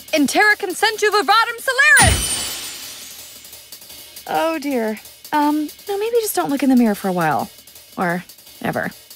Intera consentu vibratum celeris! Oh dear. No, maybe just don't look in the mirror for a while. Or ever.